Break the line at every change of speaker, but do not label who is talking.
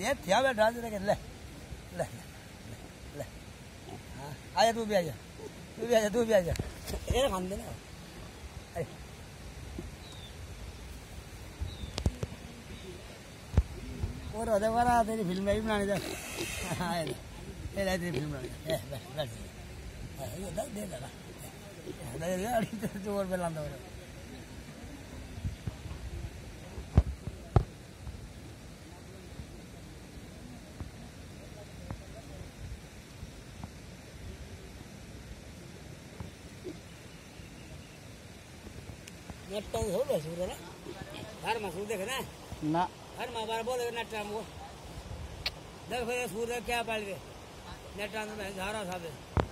ये थिया बैठा दे के ले ले ले आजा तू भी आजा तू भी आजा ये खान दे ना और होते वाला तेरी फिल्म भी बनानी था ये ले तेरी फिल्म बनानी है बैठ ये दे ना दे यार जोर पे लांदा हो नेट हो गया सूर्य ना घर में सूर्य देखना ना घर में बार बोले नेट वो देख फिर सूर्य क्या पाल दे नेट में झारा साहब